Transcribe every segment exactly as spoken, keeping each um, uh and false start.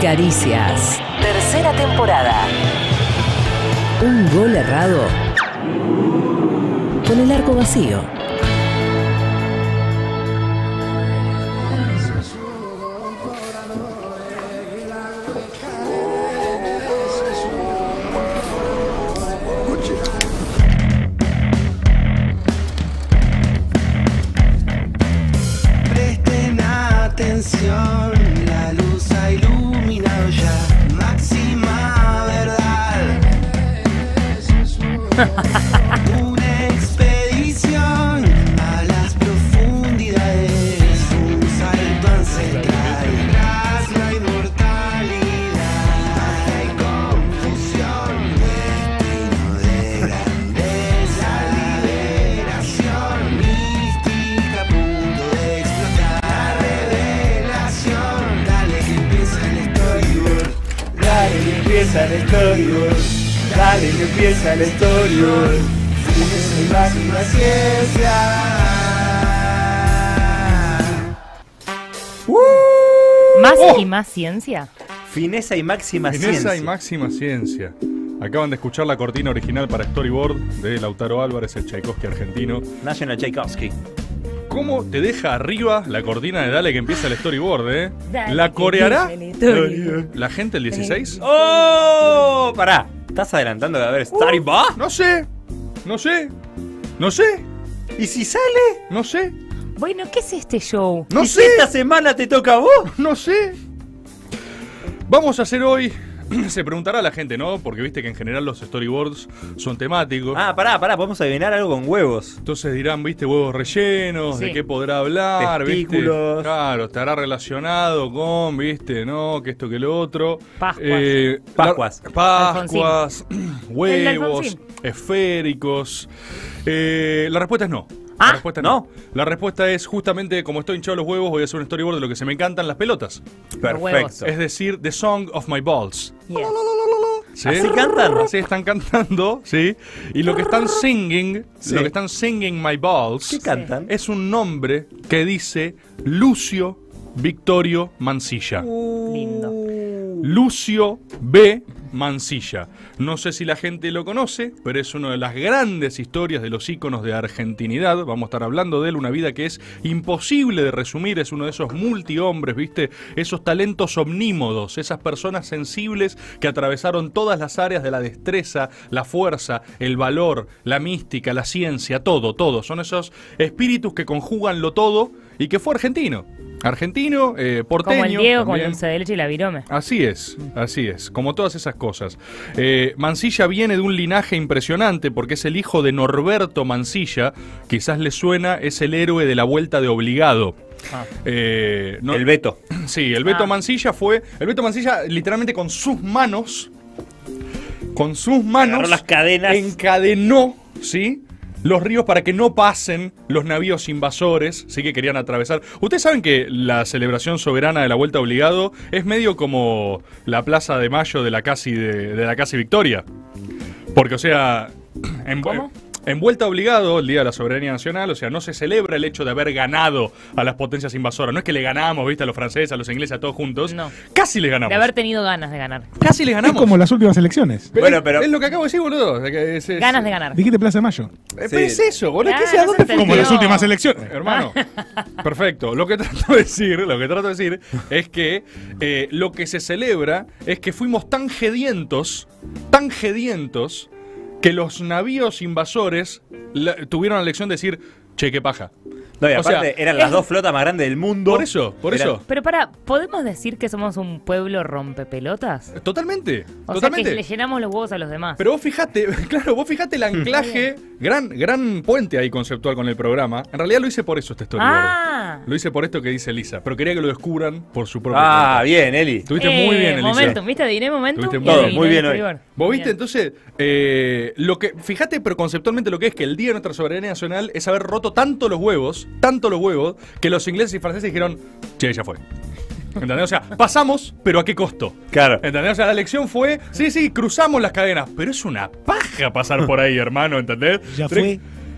Caricias. Tercera temporada. Un gol errado con el arco vacío. Presten atención, la luz ha iluminado ya. Máxima verdad. Una expedición a las profundidades. Un salto ancestral tras la inmortalidad. Hay confusión, destino de grandeza, liberación mística a punto de explotar. La revelación, dale que empieza el storyboard. Dale que empieza el storyboard. Dale que empieza el storyboard. Fineza y máxima ciencia. ¿Más ¡Oh! y más ciencia? Fineza y máxima Fineza ciencia. y máxima ciencia. Acaban de escuchar la cortina original para Storyboard de Lautaro Álvarez, el Tchaikovsky argentino. National Tchaikovsky. ¿Cómo te deja arriba la cortina de Dale que empieza el Storyboard, eh? Dale ¿La que coreará empieza el storyboard. la gente el dieciséis? ¡Oh! Pará. ¿Estás adelantando que va a haber Storyboard? No sé, no sé, no sé, ¿Y si sale? no sé, Bueno, ¿qué es este show? no ¿Y sé, si esta semana te toca a vos? no sé. Vamos a hacer hoy... Se preguntará la gente, ¿no? Porque viste que en general los storyboards son temáticos. Ah, pará, pará. Podemos adivinar algo con huevos. Entonces dirán, viste, huevos rellenos, Sí. de qué podrá hablar, viste. Testículos. Claro, estará relacionado con, viste, ¿no? Que esto, que lo otro. Pascuas. Eh, Pascuas. la- Pascuas, El huevos, Alfonsín. esféricos. Eh, la respuesta es no. Ah, la respuesta es ¿no? no. La respuesta es justamente, como estoy hinchado los huevos, voy a hacer un storyboard de lo que se me encantan las pelotas. Perfecto. huevos. Es decir, The Song of My Balls. Yes. ¿Sí? ¿Así cantan? Así están cantando, ¿sí? Y lo que están singing, Sí. lo que están singing My Balls, ¿Qué cantan? es un nombre que dice Lucio Victorio Mansilla. Lindo. Lucio B. Mansilla. No sé si la gente lo conoce, pero es una de las grandes historias de los íconos de argentinidad. Vamos a estar hablando de él, una vida que es imposible de resumir. Es uno de esos multihombres, ¿viste? Esos talentos omnímodos, esas personas sensibles que atravesaron todas las áreas de la destreza, la fuerza, el valor, la mística, la ciencia, todo, todo. Son esos espíritus que conjugan lo todo y que fue argentino. Argentino, eh, porteño. Como el Diego con también. dulce de leche y la virome. Así es, así es, como todas esas cosas. Eh, Mansilla viene de un linaje impresionante porque es el hijo de Norberto Mansilla, quizás le suena, es el héroe de la Vuelta de Obligado. Ah. Eh, no- El Beto. Sí, el Beto Ah. Mansilla fue, el Beto Mansilla literalmente con sus manos, con sus manos, Agarró las cadenas. encadenó, ¿sí? Los ríos para que no pasen los navíos invasores, sí que querían atravesar. Ustedes saben que la celebración soberana de la Vuelta Obligado es medio como la Plaza de Mayo de la casi de, de la casi Victoria. Porque, o sea, en, ¿Cómo? en Vuelta Obligado, el Día de la Soberanía Nacional, o sea, no se celebra el hecho de haber ganado a las potencias invasoras. No es que le ganamos, viste, a los franceses, a los ingleses, a todos juntos. No. Casi les ganamos. De haber tenido ganas de ganar. Casi les Es ganamos. como las últimas elecciones. Pero Bueno, es- pero- es lo que acabo de decir, boludo. O sea, que es- es- Ganas de ganar. Dijiste Plaza de Mayo. Eh, Sí. Pero es eso, boludo. Claro, ¿Qué sé? ¿A no se dónde fuimos? Como las No. últimas elecciones. Hermano, perfecto. Lo que trato de decir, lo que trato de decir es que eh, lo que se celebra es que fuimos tan gedientos, tan gedientos, que los navíos invasores la- tuvieron la lección de decir, che, qué paja. No, y O aparte sea, eran las es- dos flotas más grandes del mundo. Por eso, por Eran- eso. Pero para, ¿podemos decir que somos un pueblo rompepelotas? Totalmente, O totalmente. sea que le llenamos los huevos a los demás. Pero vos fijate, claro, vos fijate el anclaje, gran, gran puente ahí conceptual con el programa. En realidad lo hice por eso este storyboard. Ah. Lo hice por esto que dice Elisa, pero quería que lo descubran por su propia Ah, cuenta. bien, Eli. Estuviste Eh, muy bien, Elisa. Momentum, ¿viste? Adiviné momentum. Tuviste y muy bien. adiviné Muy bien el hoy. storyboard. ¿Vos viste? Bien. Entonces, eh, lo que, fíjate, pero conceptualmente lo que es que el día de nuestra soberanía nacional es haber roto tanto los huevos, tanto los huevos, que los ingleses y franceses dijeron, che, ya fue. ¿Entendés? O sea, pasamos, pero ¿a qué costo? Claro. ¿Entendés? O sea, la elección fue, sí, sí, cruzamos las cadenas, pero es una paja pasar por ahí, hermano, ¿entendés? Ya Tenés- fue.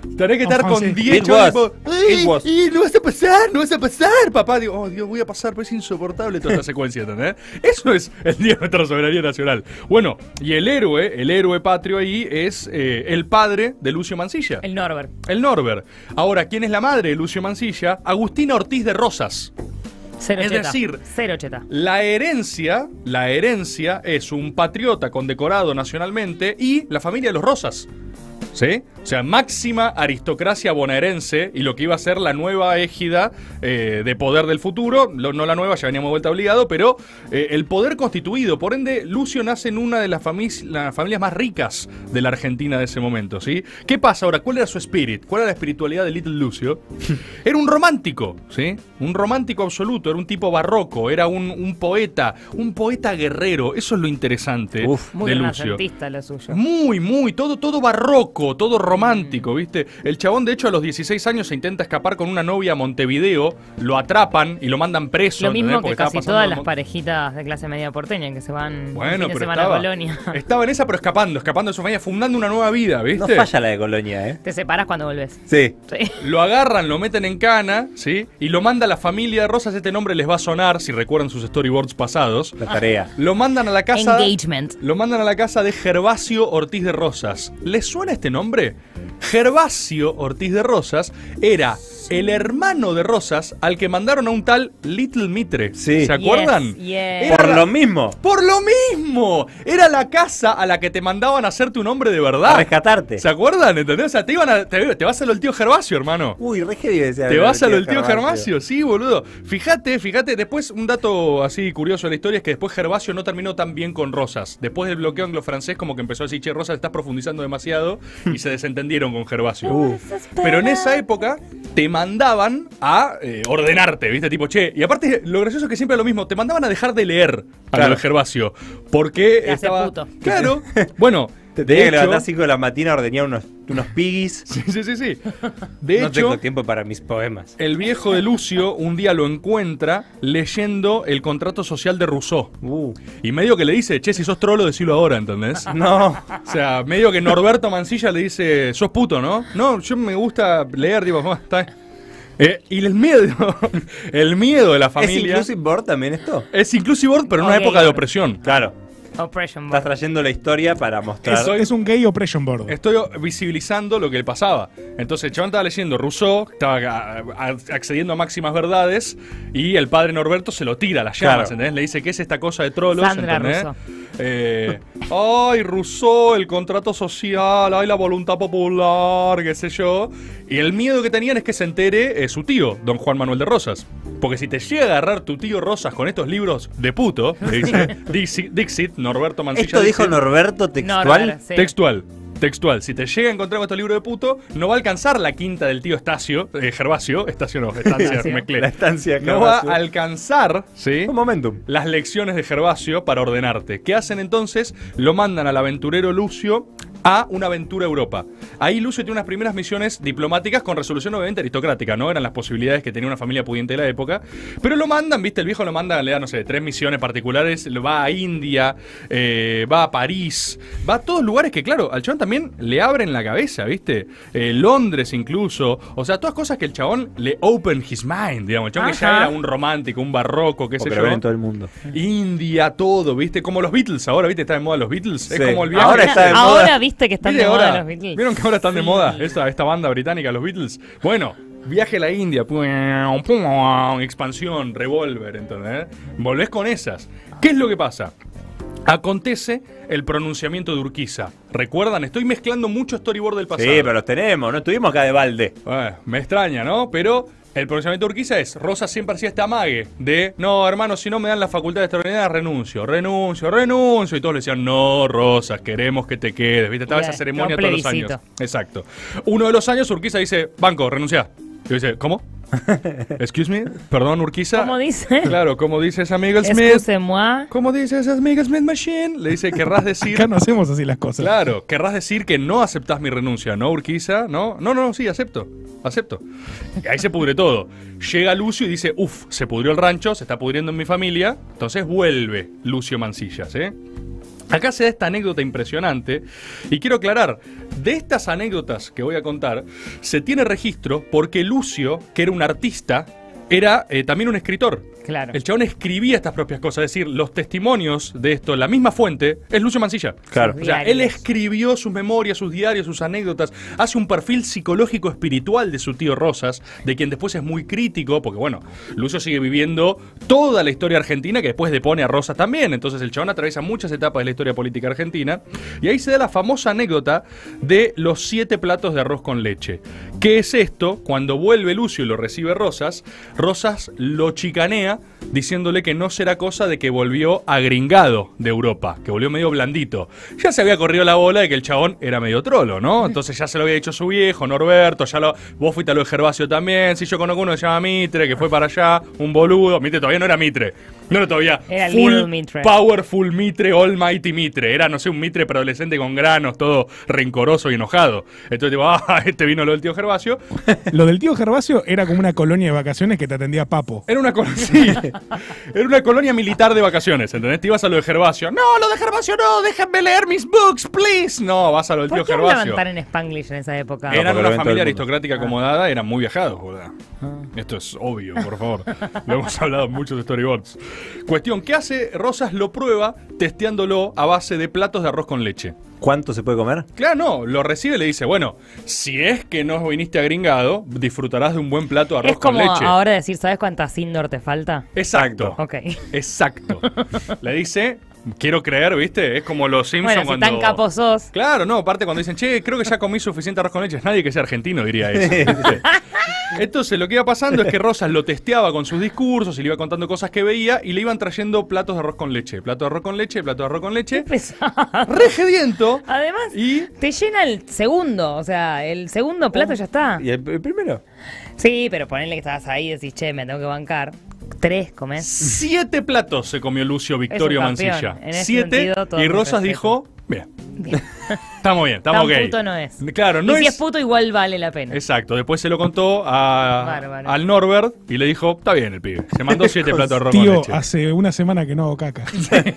Tenés que estar En con francés. diez It chavos was. tipo, "Ay, It was". y no vas a pasar, no vas a pasar, papá. Digo, oh Dios, voy a pasar, pues es insoportable toda esta secuencia, ¿entendés? Eso es el Día de nuestra soberanía nacional. Bueno, y el héroe, el héroe patrio ahí es eh, el padre de Lucio Mansilla. El Norbert. El Norbert. Ahora, ¿quién es la madre de Lucio Mansilla? Agustina Ortiz de Rosas. Cero Es cheta. decir, Cero cheta. La herencia, la herencia es un patriota condecorado nacionalmente y la familia de los Rosas. ¿Sí? O sea, máxima aristocracia bonaerense y lo que iba a ser la nueva égida eh, de poder del futuro, lo- no la nueva, ya veníamos de vuelta obligado, pero eh, el poder constituido. Por ende, Lucio nace en una de las, fami- las familias más ricas de la Argentina de ese momento, ¿sí? ¿Qué pasa ahora? ¿Cuál era su spirit? ¿Cuál era la espiritualidad de Little Lucio? Era un romántico, ¿sí? Un romántico absoluto, era un tipo barroco, era un, un poeta, un poeta guerrero. Eso es lo interesante Uf. Muy de Lucio. renacentista lo suyo. Muy, muy, todo, todo barroco, todo romántico, ¿viste? El chabón, de hecho, a los dieciséis años se intenta escapar con una novia a Montevideo, lo atrapan y lo mandan preso. Lo mismo ¿entendés? que Porque estaba casi pasando todas el las mon- parejitas de clase media porteña que se van Bueno, fin de pero semana estaba, a Colonia. estaba en esa, pero escapando, escapando de su familia, fundando una nueva vida, ¿viste? No falla la de Colonia, ¿eh? Te separas cuando volvés. Sí. Sí. Lo agarran, lo meten en cana, ¿sí? Y lo manda a la familia de Rosas. Este nombre les va a sonar, si recuerdan sus storyboards pasados. La tarea. Lo mandan a la casa. Engagement. Lo mandan a la casa de Gervasio Ortiz de Rosas. ¿Les suena este nombre? Gervasio Ortiz de Rosas era el hermano de Rosas al que mandaron a un tal Little Mitre. Sí. ¿Se acuerdan? Yes, yes. Era Por la- lo mismo. Por lo mismo. Era la casa a la que te mandaban a hacerte un hombre de A verdad. rescatarte. ¿Se acuerdan? ¿Entendés? O sea, te iban a, te, te vas a lo del tío Gervasio, hermano. Uy, re heavy decía. Te vas a lo del tío Gervasio, sí, boludo. Fíjate, fíjate, después un dato así curioso de la historia es que después Gervasio no terminó tan bien con Rosas. Después del bloqueo anglo-francés, como que empezó a decir, che, Rosas, estás profundizando demasiado, y se desentendieron con Gervasio. Uh. Pero en esa época te mandaban a eh, ordenarte, ¿viste? Tipo, che, y aparte lo gracioso es que siempre es lo mismo, te mandaban a dejar de leer a Claro. lo de Gervasio. Porque Te hace estaba. puto. Claro. Bueno, Te de tenía que hecho. levantar cinco de la mañana a ordeñar unos, unos piggies. Sí, sí, sí, sí. De No hecho. tengo tiempo para mis poemas. El viejo de Lucio un día lo encuentra leyendo el contrato social de Rousseau. Uh. Y medio que le dice, che, si sos trolo, decilo ahora, ¿entendés? No. O sea, medio que Norberto Mansilla le dice, sos puto, ¿no? No, yo me gusta leer, digo, "Ah, está bien". Eh, y el miedo, el miedo de la ¿Es familia. inclusive board también esto? Es inclusive board, pero en una Ok. época de opresión. Claro. Oppression Estás Board. trayendo la historia para mostrar. Eso Es un gay oppression board. Estoy visibilizando lo que le pasaba. Entonces el chabón estaba leyendo Rousseau, estaba a- a- accediendo a máximas verdades, y el padre Norberto se lo tira a las llamas, Claro. ¿entendés? Le dice, ¿qué es esta cosa de trolos? Sandra ¿entendés? Rousseau. Eh, ay, Rousseau, el contrato social, ay, la voluntad popular, qué sé yo. Y el miedo que tenían es que se entere eh, su tío, don Juan Manuel de Rosas. Porque si te llega a agarrar tu tío Rosas con estos libros de puto, le dice Dixit, Dixit, Norberto Mansilla. Esto dijo Dixit, Norberto textual. Norbert, sí. Textual. Textual. Si te llega a encontrar con estos libros de puto, no va a alcanzar la quinta del tío Estacio, eh, Gervasio, Estacio no, Estancia, Estacio. mezclé. La estancia No va Gervasio. a alcanzar, ¿sí? Un momentum. Las lecciones de Gervasio para ordenarte. ¿Qué hacen entonces? Lo mandan al aventurero Lucio a una aventura a Europa. Ahí Lucio tiene unas primeras misiones diplomáticas con resolución obviamente aristocrática, ¿no? Eran las posibilidades que tenía una familia pudiente de la época. Pero lo mandan, ¿viste? El viejo lo manda, le da, no sé, tres misiones particulares. Lo va a India, eh, va a París, va a todos lugares que, claro, al chabón también le abren la cabeza, ¿viste? Eh, Londres incluso. O sea, todas cosas que el chabón le open his mind, digamos. El chabón que ya Ajá. era un romántico, un barroco, qué sé Porque yo. lo ven en todo el mundo. India, todo, ¿viste? Como los Beatles ahora, ¿viste? Está de moda los Beatles. Sí. Es como el viaje. Ahora está de Ahora moda. viste que están ¿Viste de moda ahora? los Beatles. ¿Vieron que ahora están de Sí. moda esta, esta banda británica, los Beatles? Bueno, viaje a la India, pum, pum, expansión, revólver, ¿entendés? Volvés con esas. ¿Qué es lo que pasa? Acontece el pronunciamiento de Urquiza. ¿Recuerdan? Estoy mezclando mucho storyboard del pasado. Sí, pero los tenemos. No estuvimos acá de balde. Bueno, me extraña, ¿no? Pero el pronunciamiento de Urquiza es, Rosa siempre hacía este amague de, no, hermano, si no me dan la facultad de extraordinaria, renuncio, renuncio, renuncio. Y todos le decían, no, Rosas, queremos que te quedes. ¿Viste? Estaba Yeah, esa ceremonia un todos los plebiscito. años. Exacto. Uno de los años, Urquiza dice, banco, renuncia. Y dice, ¿cómo? Excuse me, perdón, Urquiza. ¿Cómo dice? Claro, como dice esa amiga Smith. Excuse-moi. ¿Cómo dice esa amiga Smith Machine? Le dice, querrás decir... Acá no hacemos así las cosas. Claro, querrás decir que no aceptás mi renuncia, ¿no, Urquiza? ¿No? No, no, sí, acepto. Acepto. Y ahí se pudre todo. Llega Lucio y dice, uff, se pudrió el rancho, se está pudriendo en mi familia. Entonces vuelve Lucio Mansilla, ¿sí? Acá se da esta anécdota impresionante y quiero aclarar, de estas anécdotas que voy a contar, se tiene registro porque Lucio, que era un artista, era eh, también un escritor. Claro. El chabón escribía estas propias cosas, es decir, los testimonios de esto, la misma fuente, es Lucio Mansilla. Claro. Sus O sea, él diarios. escribió sus memorias, sus diarios, sus anécdotas, hace un perfil psicológico espiritual de su tío Rosas, de quien después es muy crítico, porque bueno, Lucio sigue viviendo toda la historia argentina que después depone a Rosas también, entonces el chabón atraviesa muchas etapas de la historia política argentina, y ahí se da la famosa anécdota de los siete platos de arroz con leche. ¿Qué es esto? Cuando vuelve Lucio y lo recibe Rosas, Rosas lo chicanea diciéndole que no será cosa de que volvió agringado de Europa, que volvió medio blandito. Ya se había corrido la bola de que el chabón era medio trolo, ¿no? Entonces ya se lo había dicho su viejo, Norberto, ya lo, vos fuiste a lo de Gervasio también, si yo conozco uno que se llama Mitre, que fue para allá, un boludo. Mitre todavía no era Mitre, no era todavía Era full Little Mitre. powerful Mitre, almighty Mitre, era, no sé, un Mitre preadolescente con granos, todo rencoroso y enojado. Entonces digo, ah, este vino lo del tío Gervasio. Lo del tío Gervasio era como una colonia de vacaciones que te atendía Papo. Era una colonia, sí, era una colonia militar de vacaciones, ¿entendés? Te ibas a lo de Gervasio. No, lo de Gervasio no, déjenme leer mis books, please. No, vas a lo del ¿Por tío qué Gervasio. hablaban tan en Spanglish en esa época? Era- Eran porque una lo ven todo familia el mundo. aristocrática acomodada, eran muy viajados, boludo. Esto es obvio, por favor. Lo hemos hablado en muchos storyboards. Cuestión, ¿qué hace? Rosas lo prueba testeándolo a base de platos de arroz con leche. ¿Cuánto se puede comer? Claro, no, lo recibe y le dice, bueno, si es que no viniste agringado, disfrutarás de un buen plato de arroz Es como con leche. ahora decir, ¿sabes cuánta Sindor te falta? Exacto. Ok. Exacto. Le dice, quiero creer, ¿viste? Es como los Simpsons Bueno, si cuando... tan capo sos. Claro, no, aparte cuando dicen, che, creo que ya comí suficiente arroz con leche, es nadie que sea argentino diría eso. ¿viste? Entonces lo que iba pasando es que Rosas lo testeaba con sus discursos y le iba contando cosas que veía y le iban trayendo platos de arroz con leche, plato de arroz con leche, plato de arroz con leche. Pesado. Regediento. Además, Y te llena el segundo. O sea, el segundo plato ya está. ¿Y el, el primero? Sí, pero ponele que estabas ahí y decís, che, me tengo que bancar. Tres comés. siete platos se comió Lucio Victorio Es un campeón. Mansilla. En ese Siete. sentido, todo Y mi Rosas respeto. dijo, bien, Bien. estamos bien, estamos Tan ok. puto no es. Claro, no y si es... es puto, igual vale la pena. Exacto, después se lo contó a, Bárbaro. al Norbert y le dijo, está bien el pibe. Se mandó siete platos de arroz con Tío, leche. hace una semana que no hago caca.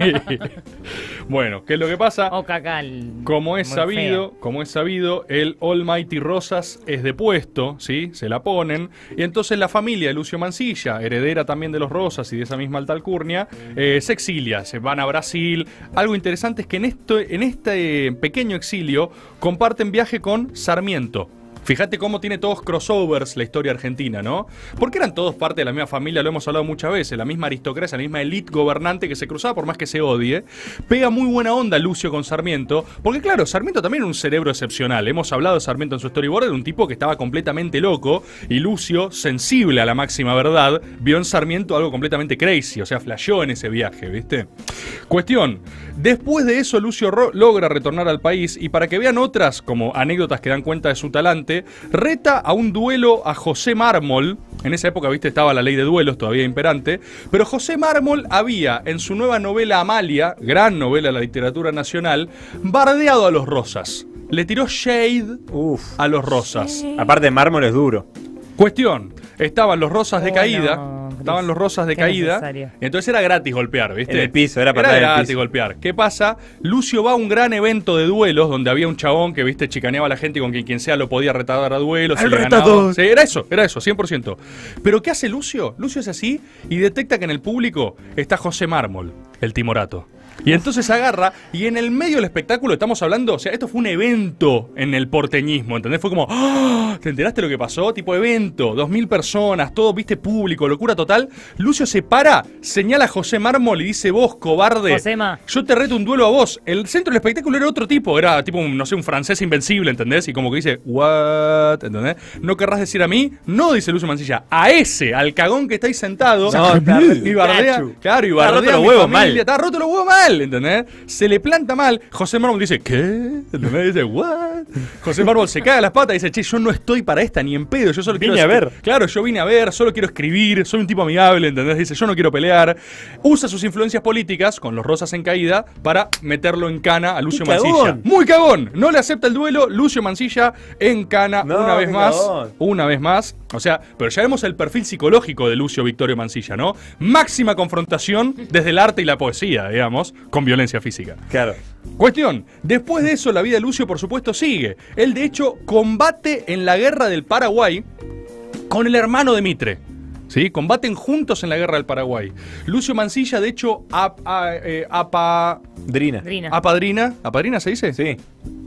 Bueno, ¿qué es lo que pasa? O cacal. Como es muy sabido, como es sabido, el Almighty Rosas es depuesto, ¿sí? Se la ponen. Y entonces la familia de Lucio Mansilla, heredera también de los Rosas y de esa misma alta alcurnia, eh, se exilia, se van a Brasil. Algo interesante es que en, esto, en este pequeño exilio comparten viaje con Sarmiento. Fíjate cómo tiene todos crossovers la historia argentina, ¿no? Porque eran todos parte de la misma familia, lo hemos hablado muchas veces, la misma aristocracia, la misma élite gobernante que se cruzaba por más que se odie. Pega muy buena onda Lucio con Sarmiento, porque claro, Sarmiento también era un cerebro excepcional. Hemos hablado de Sarmiento en su storyboard, era un tipo que estaba completamente loco, y Lucio, sensible a la máxima verdad, vio en Sarmiento algo completamente crazy, o sea, flasheó en ese viaje, ¿viste? Cuestión, después de eso Lucio ro- logra retornar al país, y para que vean otras como anécdotas que dan cuenta de su talante, reta a un duelo a José Mármol. En esa época, viste, estaba la ley de duelos todavía imperante. Pero José Mármol había, en su nueva novela Amalia, gran novela de la literatura nacional, bardeado a los Rosas. Le tiró shade Uf. a los Rosas. Aparte, mármol es duro. Cuestión, estaban los Rosas de Oh, caída. no, Estaban los Rosas de qué caída. necesario. Y entonces era gratis golpear, ¿viste? En el piso, era Era patada en el gratis piso. golpear. ¿Qué pasa? Lucio va a un gran evento de duelos donde había un chabón que, viste, chicaneaba a la gente y con quien quien sea lo podía retardar a duelos. ¡El y le retador! ganaba. Sí, era eso, era eso, cien por ciento. Pero ¿qué hace Lucio? Lucio es así y detecta que en el público está José Mármol, el timorato. Y entonces agarra, y en el medio del espectáculo estamos hablando, o sea, esto fue un evento en el porteñismo, ¿entendés? Fue como, ¡ah! ¿Te enteraste lo que pasó? Tipo evento, dos mil personas, todo, viste, público, locura total. Lucio se para, señala a José Mármol y dice, vos, cobarde, Josema. yo te reto un duelo a vos. El centro del espectáculo era otro tipo, era tipo, un, no sé, un francés invencible, ¿entendés? Y como que dice, what, ¿entendés? ¿No querrás decir a mí? No, dice Lucio Mansilla, a ese, al cagón que estáis sentado. No, está y bardea, cachu. claro, y Está bardea roto a los mi huevos familia, mal. está roto los huevos mal, ¿entendés? Se le planta mal. José Mármol dice, ¿qué? ¿Entendés? Dice, ¿what? José Mármol se caga las patas y dice, che, yo no estoy para esta ni en pedo, yo solo Vine quiero... a ver. Claro, yo vine a ver, solo quiero escribir, soy un tipo amigable, ¿entendés? Dice, yo no quiero pelear. Usa sus influencias políticas, con los Rosas en caída, para meterlo en cana a Lucio ¡Qué cagón! Mansilla. Muy cagón. No le acepta el duelo, Lucio Mansilla en cana No, una vez qué más. cagón. Una vez más. O sea, pero ya vemos el perfil psicológico de Lucio Victorio Mansilla, ¿no? Máxima confrontación desde el arte y la poesía, digamos, con violencia física. Claro. Cuestión, después de eso la vida de Lucio por supuesto sigue. Él de hecho combate en la guerra del Paraguay con el hermano de Mitre. ¿Sí? Combaten juntos en la guerra del Paraguay. Lucio Mansilla de hecho ap, a, eh, apa, Drina. Drina. apadrina, ¿apadrina se dice? Sí.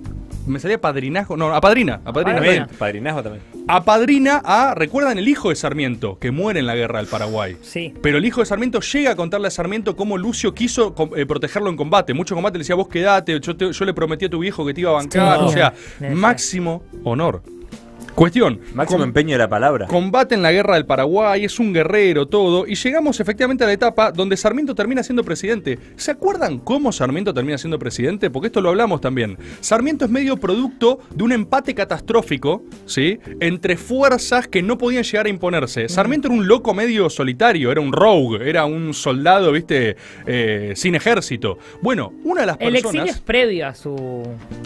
Me salía padrinazgo, no, apadrina, apadrina. También, padrinazgo también. Apadrina a, ¿recuerdan el hijo de Sarmiento que muere en la guerra del Paraguay? Sí. Pero el hijo de Sarmiento llega a contarle a Sarmiento cómo Lucio quiso com- eh, protegerlo en combate. Mucho combate le decía, vos quedate, yo, te- yo le prometí a tu viejo que te iba a bancar. Sí. O sea, Sí. máximo honor. Cuestión. Máximo com- empeño de la palabra. Combate en la guerra del Paraguay, es un guerrero, todo. Y llegamos efectivamente a la etapa donde Sarmiento termina siendo presidente. ¿Se acuerdan cómo Sarmiento termina siendo presidente? Porque esto lo hablamos también. Sarmiento es medio producto de un empate catastrófico, ¿sí? Entre fuerzas que no podían llegar a imponerse. Sarmiento era un loco medio solitario, era un rogue, era un soldado, ¿viste? Eh, sin ejército. Bueno, una de las El personas... exilio es previo a su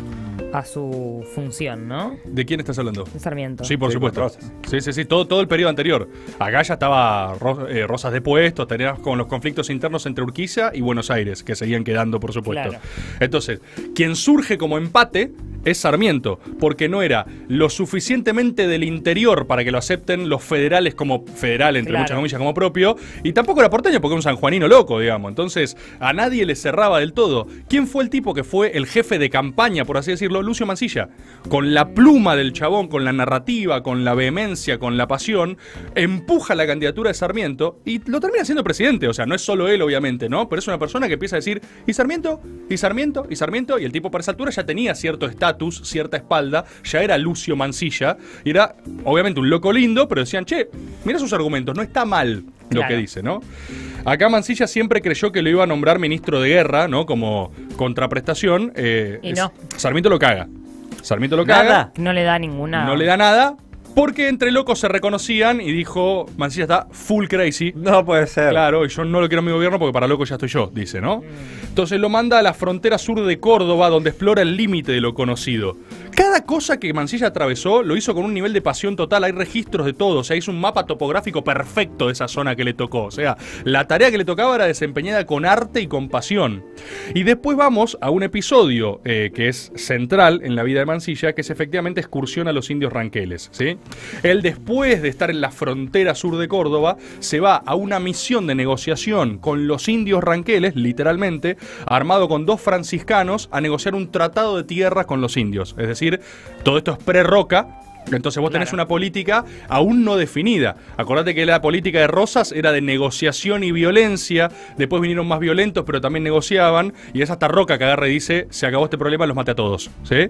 a su función, ¿no? ¿De quién estás hablando? De Sarmiento. Sí, por Sí, supuesto. con Rosas. Sí, sí, sí, todo, todo el periodo anterior. Acá ya estaba Ro- eh, Rosas de puestos, tenías con los conflictos internos entre Urquiza y Buenos Aires, que seguían quedando, por supuesto. Claro. Entonces, quien surge como empate es Sarmiento, porque no era lo suficientemente del interior para que lo acepten los federales como federal, entre Claro. muchas comillas, como propio, y tampoco era porteño porque era un sanjuanino loco, digamos. Entonces, a nadie le cerraba del todo. ¿Quién fue el tipo que fue el jefe de campaña, por así decirlo? Lucio Mansilla. Con la pluma del chabón, con la narrativa, con la vehemencia, con la pasión, empuja la candidatura de Sarmiento y lo termina siendo presidente. O sea, no es solo él, obviamente, ¿no? Pero es una persona que empieza a decir, ¿y Sarmiento? ¿Y Sarmiento? ¿Y Sarmiento? Y el tipo para esa altura ya tenía cierto estatus, cierta espalda, ya era Lucio Mansilla, y era, obviamente, un loco lindo, pero decían, che, mira sus argumentos, no está mal lo Claro. que dice, ¿no? Acá Mansilla siempre creyó que lo iba a nombrar ministro de guerra, ¿no? Como contraprestación. eh, Y es- no. Sarmiento lo caga. Sarmiento lo Nada. caga. No le da ninguna. No le da nada. Porque entre locos se reconocían y dijo, Mansilla está full crazy. No puede ser. Claro, y yo no lo quiero en mi gobierno porque para loco ya estoy yo, dice, ¿no? Entonces lo manda a la frontera sur de Córdoba, donde explora el límite de lo conocido. Cada cosa que Mansilla atravesó lo hizo con un nivel de pasión total. Hay registros de todo, o sea, hizo un mapa topográfico perfecto de esa zona que le tocó. O sea, la tarea que le tocaba era desempeñada con arte y con pasión. Y después vamos a un episodio eh, que es central en la vida de Mansilla, que es efectivamente excursión a los indios ranqueles, ¿sí? Él, después de estar en la frontera sur de Córdoba, se va a una misión de negociación con los indios ranqueles, literalmente, armado con dos franciscanos, a negociar un tratado de tierras con los indios. Es decir, todo esto es pre-Roca. Entonces vos tenés Claro. una política aún no definida. Acordate que la política de Rosas era de negociación y violencia. Después vinieron más violentos, pero también negociaban. Y es hasta Roca que agarra y dice, se acabó este problema, los maté a todos. ¿Sí?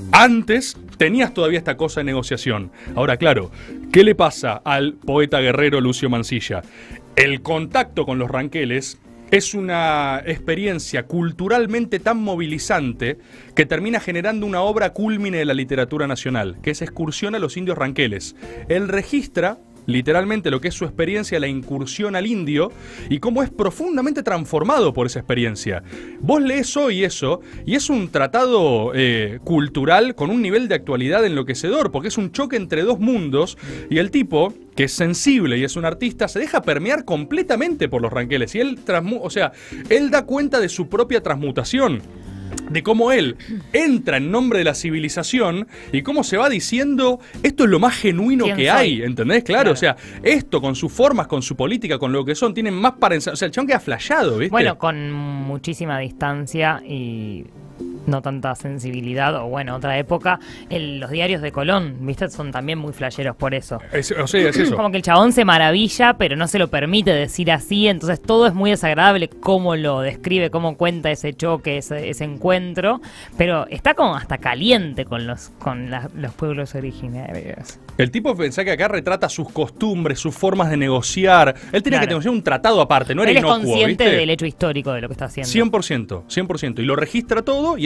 Antes tenías todavía esta cosa de negociación. Ahora, claro, ¿qué le pasa al poeta guerrero Lucio Mansilla? El contacto con los ranqueles es una experiencia culturalmente tan movilizante que termina generando una obra cúlmine de la literatura nacional, que es Excursión a los indios ranqueles. Él registra literalmente lo que es su experiencia, la incursión al indio, y cómo es profundamente transformado por esa experiencia. Vos lees hoy eso, y es un tratado eh, cultural con un nivel de actualidad enloquecedor, porque es un choque entre dos mundos, y el tipo, que es sensible y es un artista, se deja permear completamente por los ranqueles, y él, transmu- o sea, él da cuenta de su propia transmutación, de cómo él entra en nombre de la civilización y cómo se va diciendo, esto es lo más genuino ¿Quién que soy? hay, ¿entendés? Claro, Claro. o sea, esto con sus formas, con su política, con lo que son, tienen más para enseñar. O sea, el chabón queda flasheado, ¿viste? Bueno, con muchísima distancia y no tanta sensibilidad, o bueno, otra época, el- los diarios de Colón, ¿viste? Son también muy flasheros por eso. Es- o sea, es eso. Como que el chabón se maravilla, pero no se lo permite decir así, entonces todo es muy desagradable cómo lo describe, cómo cuenta ese choque, ese, ese encuentro, pero está como hasta caliente con los con la- los pueblos originarios. El tipo pensá que acá retrata sus costumbres, sus formas de negociar. Él tenía Claro. que negociar un tratado aparte, no era Él es inocuo, consciente ¿viste? del hecho histórico de lo que está haciendo. cien por ciento, cien por ciento. Y lo registra todo y es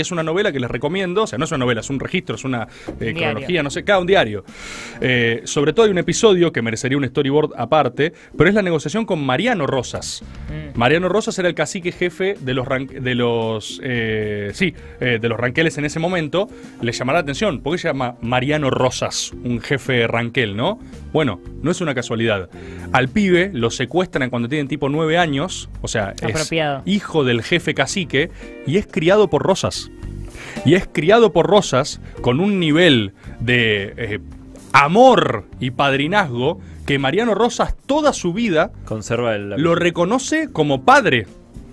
es una novela que les recomiendo, o sea, no es una novela, es un registro, es una eh, Diario. cronología, no sé, cada un diario. Eh, sobre todo hay un episodio que merecería un storyboard aparte, pero es la negociación con Mariano Rosas. Mm. Mariano Rosas era el cacique jefe de los ran- de los eh, sí, eh, de los ranqueles en ese momento. Le llamará la atención, ¿por qué se llama Mariano Rosas, un jefe ranquel, no? Bueno, no es una casualidad. Al pibe lo secuestran cuando tienen tipo nueve años, o sea, es Apropiado. hijo del jefe cacique y es criado por Rosas. Y es criado por Rosas con un nivel de eh, amor y padrinazgo que Mariano Rosas toda su vida Conserva el... lo reconoce como padre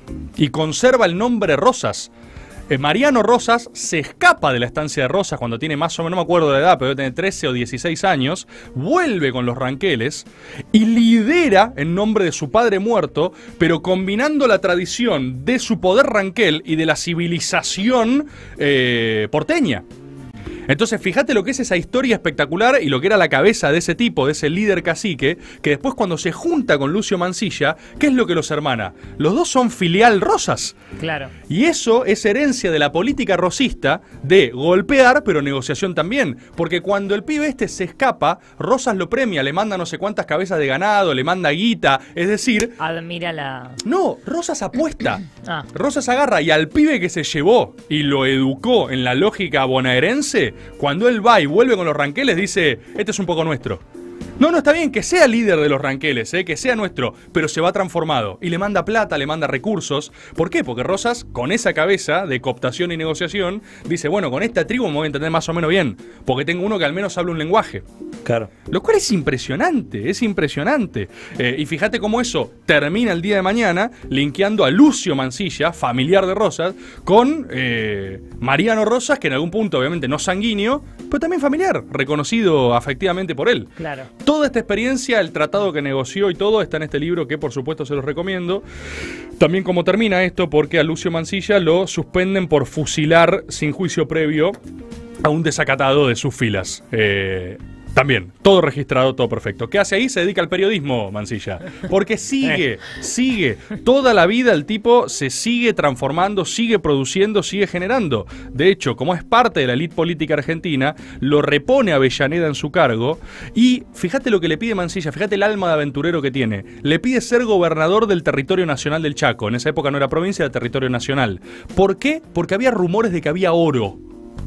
y conserva el nombre Rosas. Eh, Mariano Rosas se escapa de la estancia de Rosas cuando tiene más o menos, no me acuerdo de la edad, pero debe tener trece o dieciséis años, vuelve con los ranqueles y lidera en nombre de su padre muerto, pero combinando la tradición de su poder ranquel y de la civilización eh, porteña. Entonces, fíjate lo que es esa historia espectacular y lo que era la cabeza de ese tipo, de ese líder cacique, que después cuando se junta con Lucio Mansilla, ¿qué es lo que los hermana? Los dos son filial Rosas. Claro. Y eso es herencia de la política rosista de golpear, pero negociación también. Porque cuando el pibe este se escapa, Rosas lo premia, le manda no sé cuántas cabezas de ganado, le manda guita. Es decir, Admira la... no, Rosas apuesta. Ah. Rosas agarra y al pibe que se llevó y lo educó en la lógica bonaerense, cuando él va y vuelve con los ranqueles, dice, este es un poco nuestro. No, no, está bien que sea líder de los ranqueles, ¿eh? Que sea nuestro, pero se va transformado. Y le manda plata, le manda recursos. ¿Por qué? Porque Rosas, con esa cabeza de cooptación y negociación, dice, bueno, con esta tribu me voy a entender más o menos bien, porque tengo uno que al menos habla un lenguaje. Claro. Lo cual es impresionante, es impresionante. Eh, y fíjate cómo eso termina el día de mañana linkeando a Lucio Mansilla, familiar de Rosas, con eh, Mariano Rosas, que en algún punto obviamente no sanguíneo, pero también familiar, reconocido afectivamente por él. Claro. Toda esta experiencia, el tratado que negoció y todo está en este libro que por supuesto se los recomiendo. También cómo termina esto, porque a Lucio Mansilla lo suspenden por fusilar sin juicio previo a un desacatado de sus filas. Eh... También, todo registrado, todo perfecto. ¿Qué hace ahí? Se dedica al periodismo, Mansilla. Porque sigue, sigue. Toda la vida el tipo se sigue transformando, sigue produciendo, sigue generando. De hecho, como es parte de la élite política argentina, lo repone a Avellaneda en su cargo. Y fíjate lo que le pide Mansilla, fíjate el alma de aventurero que tiene. Le pide ser gobernador del territorio nacional del Chaco. En esa época no era provincia, era territorio nacional. ¿Por qué? Porque había rumores de que había oro.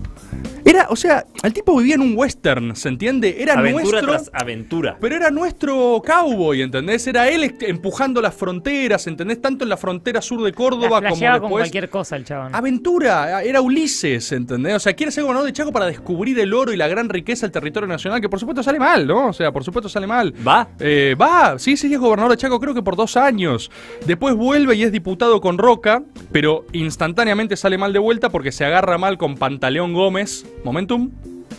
Era, o sea, el tipo vivía en un western, ¿se entiende? Era Aventura nuestro, tras aventura. pero era nuestro cowboy, ¿entendés? Era él est- empujando las fronteras, ¿entendés? Tanto en la frontera sur de Córdoba La como flasheaba con después. cualquier cosa el chabón. Aventura, era Ulises, ¿entendés? O sea, quiere ser gobernador de Chaco para descubrir el oro y la gran riqueza del territorio nacional, que por supuesto sale mal, ¿no? O sea, por supuesto sale mal. ¿Va? Eh, va, sí, sí, es gobernador de Chaco creo que por dos años. Después vuelve y es diputado con Roca, pero instantáneamente sale mal de vuelta porque se agarra mal con Pantaleón Gómez. Momentum.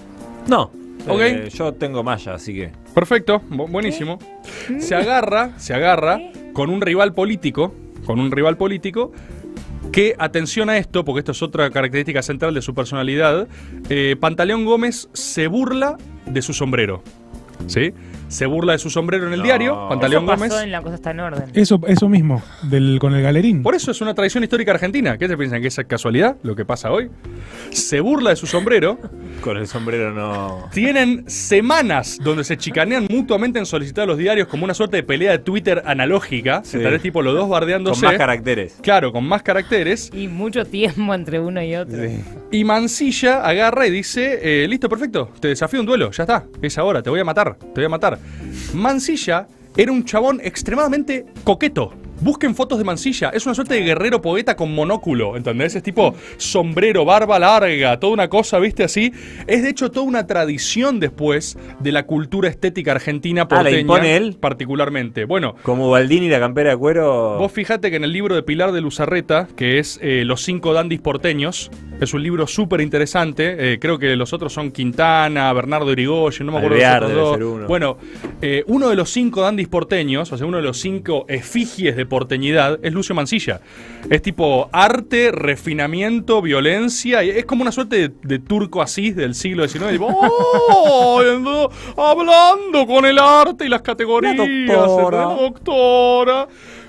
No. Ok. Eh, yo tengo malla, así que... Perfecto, bu- buenísimo. Se agarra, se agarra con un rival político, con un rival político que, atención a esto, porque esto es otra característica central de su personalidad, eh, Pantaleón Gómez se burla de su sombrero, ¿sí? Se burla de su sombrero en el No. diario, Pantaleón Eso pasó Gómez. en La Cosa Está en Orden. Eso, eso mismo, del, con el galerín. Por eso es una tradición histórica argentina. ¿Qué se piensan? ¿Que es casualidad lo que pasa hoy? Se burla de su sombrero. Con el sombrero no... Tienen semanas donde se chicanean mutuamente en solicitar a los diarios como una suerte de pelea de Twitter analógica. Sí. ¿Entendés? Tipo los dos bardeándose. Con más caracteres. Claro, con más caracteres. Y mucho tiempo entre uno y otro. Sí. Y Mansilla agarra y dice, eh, listo, perfecto, te desafío un duelo, ya está, es ahora, te voy a matar, te voy a matar. Mansilla era un chabón extremadamente coqueto. Busquen fotos de Mansilla, es una suerte de guerrero poeta con monóculo, ¿entendés? Es tipo sombrero, barba larga, toda una cosa, ¿viste? Así. Es de hecho toda una tradición después de la cultura estética argentina Ah, ¿la porteña. impone él? Particularmente. Bueno, Como Baldini y la campera de cuero... vos fijate que en el libro de Pilar de Luzarreta, que es eh, Los cinco dandis porteños, es un libro súper interesante. Eh, creo que los otros son Quintana, Bernardo Irigoyen, no me acuerdo Alvear de los debe otros ser dos. uno. Bueno, eh, uno de los cinco dandis porteños, o sea, uno de los cinco efigies de porteñidad, es Lucio Mansilla. Es tipo arte, refinamiento, violencia. y Es como una suerte de, de turco asís del siglo diecinueve. Tipo, ¡oh! ando hablando con el arte y las categorías. La doctora. ¿entendés? Doctora.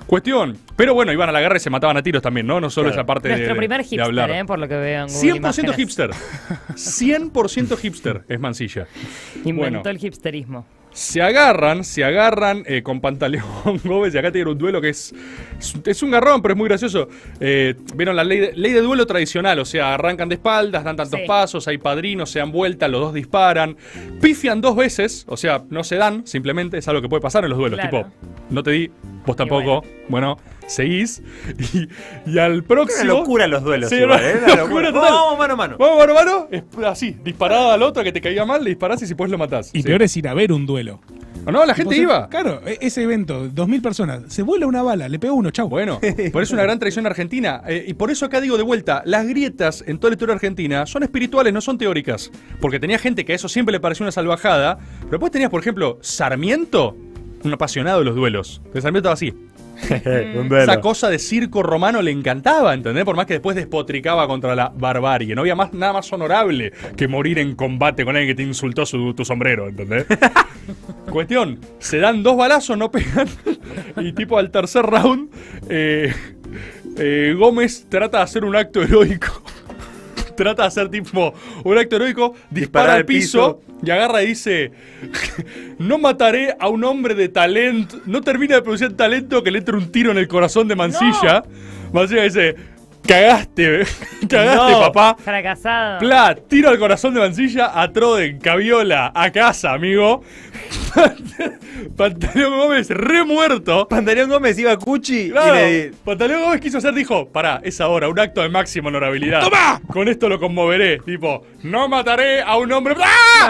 Cuestión. Pero bueno, iban a la guerra y se mataban a tiros también, ¿no? No solo Claro. esa parte de, Nuestro primer de hipster, hablar. ¿eh? Por lo que veo en Google cien por ciento Imágenes. hipster. cien por ciento hipster es Mansilla. Inventó Bueno. el hipsterismo. Se agarran, se agarran eh, con Pantaleón Gómez y acá tienen un duelo que es, es un garrón, pero es muy gracioso. Eh, Vieron la ley de, ley de duelo tradicional, o sea, arrancan de espaldas, dan tantos Sí. pasos, hay padrinos, se dan vuelta, los dos disparan, pifian dos veces, o sea, no se dan, simplemente es algo que puede pasar en los duelos, Claro. tipo, no te di, vos tampoco, bueno. seguís y, y al próximo... Una locura los duelos, Sí, igual, una ¿eh? Una locura locura. total. Vamos mano a mano. Vamos mano a mano, es así, disparada al otro que te caía mal, le disparás y si puedes lo matás. Y Sí. peor es ir a ver un duelo. No, no, la gente Tipo, se- iba. Claro, e- ese evento, dos mil personas, se vuela una bala, le pega uno, chau. Bueno, por eso es una gran tradición argentina. Eh, y por eso acá digo de vuelta, las grietas en toda la historia argentina son espirituales, no son teóricas. Porque tenía gente que a eso siempre le pareció una salvajada. Pero después tenías, por ejemplo, Sarmiento, un apasionado de los duelos. Que Sarmiento estaba así. Un duelo. Esa cosa de circo romano le encantaba, ¿entendés? Por más que después despotricaba contra la barbarie. No había más, nada más honorable que morir en combate con alguien que te insultó su, tu sombrero, ¿entendés? Cuestión, se dan dos balazos, no pegan. Y tipo al tercer round, eh, eh, Gómez trata de hacer un acto heroico. Trata de hacer tipo un acto heroico, dispara al piso, y agarra y dice: no mataré a un hombre de talento, no termina de producir talento que le entre un tiro en el corazón de Mansilla. Mansilla dice: cagaste, cagaste, No. papá. Fracasado. Pla, tiro al corazón de Mansilla, a Troden, Caviola, a casa, amigo. Pantaleón Gómez, re muerto. Pantaleón Gómez iba a Cuchi Claro, y le... Pantaleón Gómez quiso hacer, dijo, pará, es ahora, un acto de máxima honorabilidad. ¡Toma! Con esto lo conmoveré. Tipo, no mataré a un hombre.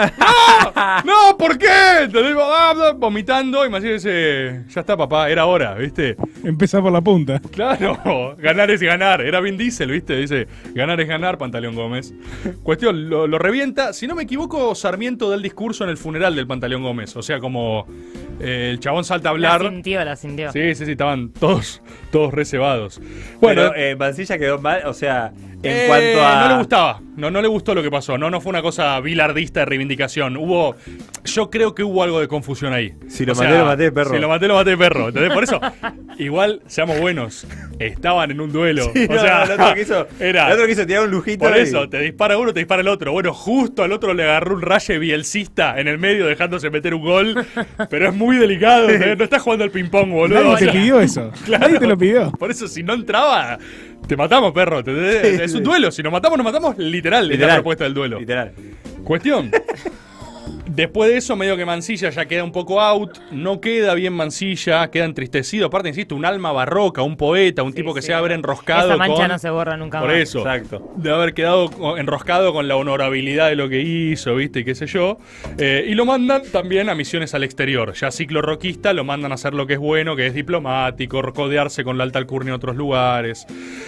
¡Ah! ¡No! ¡No! ¿Por qué? Entonces, ah, ah, vomitando y Mansilla dice, ya está, papá, era hora, ¿viste? Empezá por la punta. Claro, ganar es ganar. Era Vin Diesel, ¿viste? Dice, ganar es ganar, Pantaleón Gómez. Cuestión, lo, lo revienta. Si no me equivoco, Sarmiento da el discurso en el funeral del Pantaleón Gómez. O sea, como eh, el chabón salta a La hablar. sintió, la sintió. Sí, sí, sí, estaban todos, todos reservados. Bueno, Bueno, eh, Mansilla quedó mal, o sea, en eh, cuanto a... no le gustaba, no, no le gustó lo que pasó. No, no fue una cosa bilardista de reivindicación. Hubo, yo creo que hubo algo de confusión ahí. Si lo maté, lo maté, perro. Si lo maté, lo maté, perro. ¿Entendés? Por eso, igual, seamos buenos, estaban en un duelo. Sí, o no, sea, no, el otro quiso, era... el otro quiso tirar un lujito. Por y- eso, te dispara uno, te dispara el otro. Bueno, justo al otro le agarró un raye bielcista en el medio, dejándose meter un gol. Pero es muy delicado, ¿entendés? No estás jugando al ping-pong, boludo. Nadie O te sea, pidió eso. claro. Nadie te lo pidió. Por eso, si no entraba, te matamos, perro. ¿entendés? Sí, es un sí. duelo. Si nos matamos, nos matamos literal, es la Literal. propuesta del duelo. Literal. Cuestión. Después de eso, medio que Mansilla ya queda un poco out. No queda bien Mansilla, queda entristecido. Aparte, insisto, un alma barroca, un poeta, un Sí, tipo que sí. se haber enroscado Esa mancha con... no se borra nunca Por más. eso. Exacto. De haber quedado co- enroscado con la honorabilidad de lo que hizo, viste, y qué sé yo. Eh, y lo mandan también a misiones al exterior. Ya ciclo roquista lo mandan a hacer lo que es bueno, que es diplomático, codearse con la alta alcurnia en otros lugares.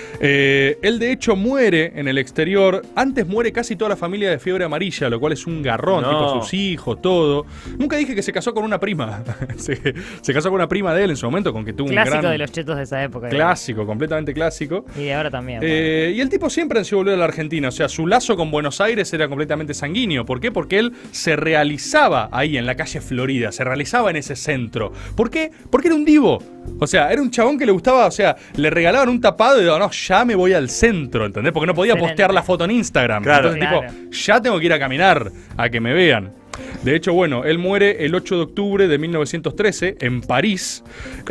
Eh, él de hecho muere en el exterior. Antes muere casi toda la familia de Fiebre Amarilla, lo cual es un garrón, No. tipo sus hijos, todo. Nunca dije que se casó con una prima. se, se casó con una prima de él en su momento, con que tuvo Clásico un gran... de los chetos de esa época. Clásico, completamente clásico. Y de ahora también. Eh, y el tipo siempre ansió volver a la Argentina. O sea, su lazo con Buenos Aires era completamente sanguíneo. ¿Por qué? Porque él se realizaba ahí en la calle Florida. Se realizaba en ese centro. ¿Por qué? Porque era un divo. O sea, era un chabón que le gustaba. O sea, le regalaban un tapado y digo, no, ya me voy al centro. ¿Entendés? Porque no podía Excelente. postear la foto en Instagram. Claro. Entonces, Claro. tipo, ya tengo que ir a caminar a que me vean. De hecho, bueno, él muere el ocho de octubre de mil novecientos trece en París.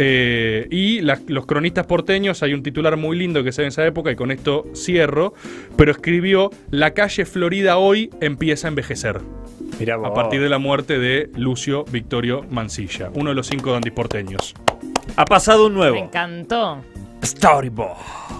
eh, y la- los cronistas porteños, hay un titular muy lindo que se ve en esa época, y con esto cierro. Pero escribió: la calle Florida hoy empieza a envejecer. Mirá vos. A partir de la muerte de Lucio Victorio Mansilla, uno de los cinco dandis porteños. Ha pasado un Me nuevo encantó. Storyboard.